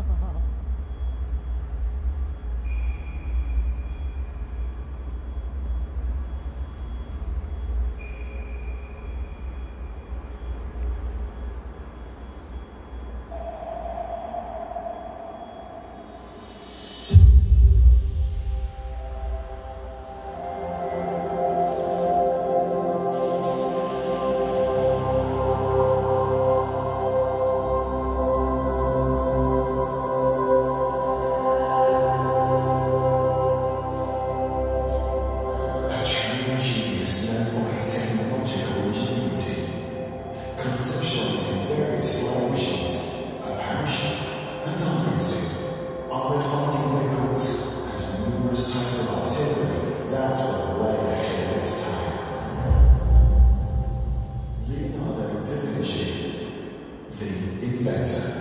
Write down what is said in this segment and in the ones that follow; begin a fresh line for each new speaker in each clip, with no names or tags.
Conceptualizing various flying machines, a parachute, a diving suit, armored fighting vehicles, and numerous types of artillery that were way ahead of its time. Leonardo da Vinci, the inventor.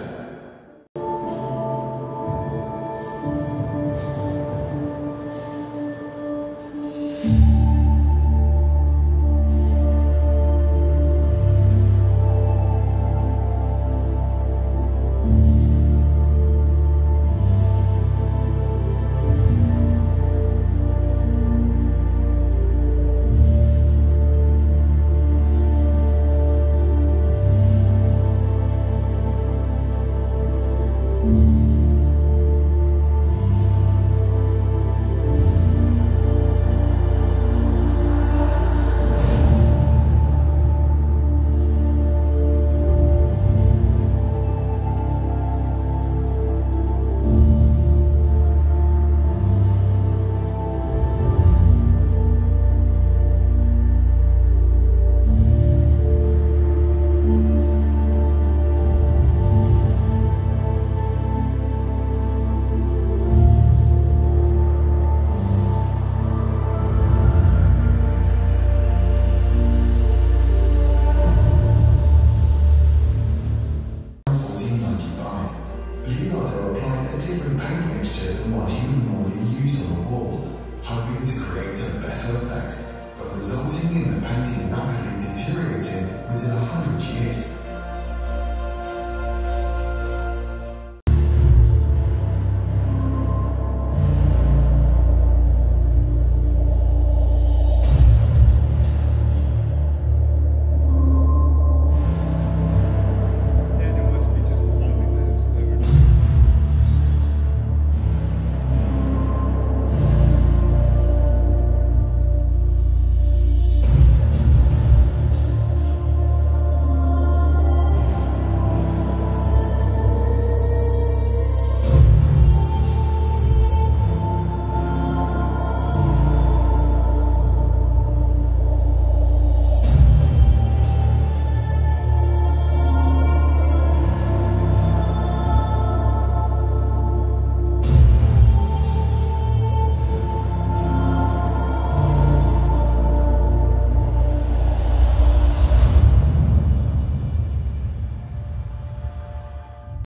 Leonardo applied a different paint mixture than one he would normally use on the wall, hoping to create a better effect, but resulting in the painting rapidly deteriorating within 100 years.